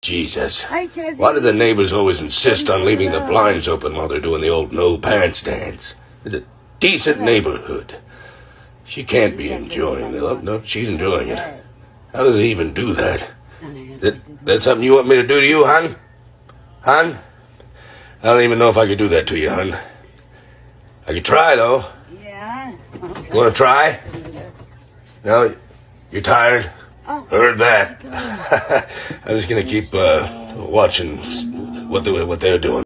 Jesus. Hi, Chezaray. Why do the neighbors always insist on leaving the blinds open while they're doing the old no pants dance? It's a decent neighborhood. She can't be enjoying it. Oh, no, she's enjoying it. How does he even do that? That's something you want me to do to you, hon? Hon? I don't even know if I could do that to you, hon. I could try, though. Yeah. You want to try? No? You're tired? Heard that. I'm just going to keep watching what they're doing.